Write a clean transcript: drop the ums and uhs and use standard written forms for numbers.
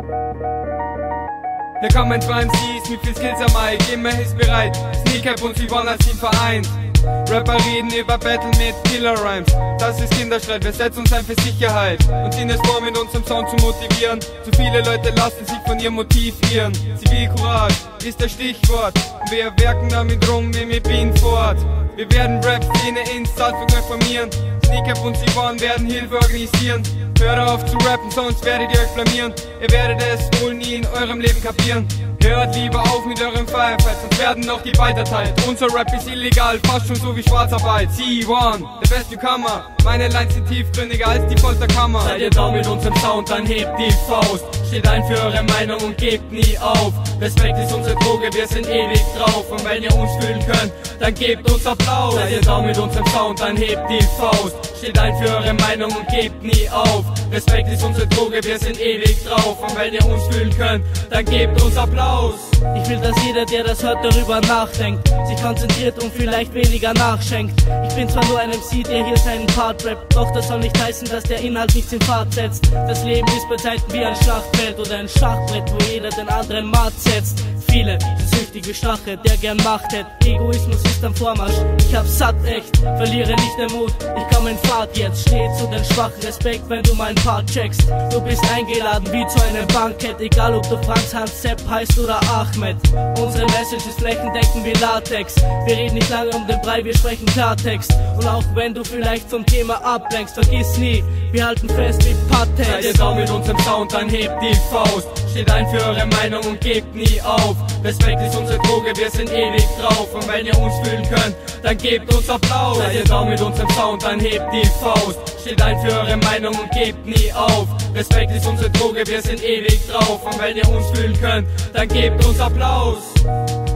Hier kommen zwei MCs mit viel Skills am Mic, immer hilfsbereit, Sneakcap und C1 als Team vereint. Rapper reden über Battle mit Killer Rhymes, das ist Kinderstreit, wir setzen uns ein für Sicherheit und ziehen es vor, mit unserem Sound zu motivieren. Zu viele Leute lassen sich von ihrem Motiv irren. Zivilcourage ist das Stichwort und wir werken damit rum wie mit Bean fort. Wir werden Rap-Szene in Salzburg reformieren, Sneakcap und C1 werden Hilfe organisieren. Hört auf zu rappen, sonst werdet ihr euch blamieren. Ihr werdet es wohl nie in eurem Leben kapieren. Hört lieber auf mit eurem Firefight, sonst werden noch die weiterteilt. Unser Rap ist illegal, fast schon so wie Schwarzarbeit. C1, der best Newcomer, meine Lines sind tiefgründiger als die Folterkammer. Seid ihr da mit unserem Sound, dann hebt die Faust. Steht ein für eure Meinung und gebt nie auf. Respekt ist unsere Droge, wir sind ewig drauf. Und wenn ihr uns fühlen könnt, dann gebt uns Applaus. Seid ihr da mit unserem Sound, dann hebt die Faust. Steht ein für eure Meinung und gebt nie auf. Respekt ist unsere Droge, wir sind ewig drauf. Und wenn ihr uns fühlen könnt, dann gebt uns Applaus. Ich will, dass jeder, der das hört, darüber nachdenkt, sich konzentriert und vielleicht weniger nachschenkt. Ich bin zwar nur ein MC, der hier seinen Part rappt, doch das soll nicht heißen, dass der Inhalt nichts in Fahrt setzt. Das Leben ist bei Zeiten wie ein Schlachtfeld oder ein Schachbrett, wo jeder den anderen Matt setzt. Viele sind süchtig wie Stache, der gern Macht hätt. Egoismus ist am Vormarsch, ich hab's satt echt, verliere nicht den Mut, ich komm in Fahrt jetzt. Steh zu den Schwachen, Respekt, wenn du meinen Part checkst. Du bist eingeladen wie zu einem Bankett, egal ob du Franz, Hans, Sepp heißt oder Ahmed. Unsere Message ist flächendeckend wie Latex. Wir reden nicht lange um den Brei, wir sprechen Klartext. Und auch wenn du vielleicht vom Thema ablenkst, vergiss nie, wir halten fest wie Patex. Seid ihr da mit unserem Sound, dann hebt die Faust. Steht ein für eure Meinung und gebt nie auf. Respekt ist unsere Droge, wir sind ewig drauf. Und wenn ihr uns fühlen könnt, dann gebt uns Applaus. Seid ihr da mit unserem Sound, dann hebt die Faust. Steht ein für eure Meinung und gebt nie auf. Respekt ist unsere Droge, wir sind ewig drauf. Und wenn ihr uns fühlen könnt, dann gebt uns Applaus.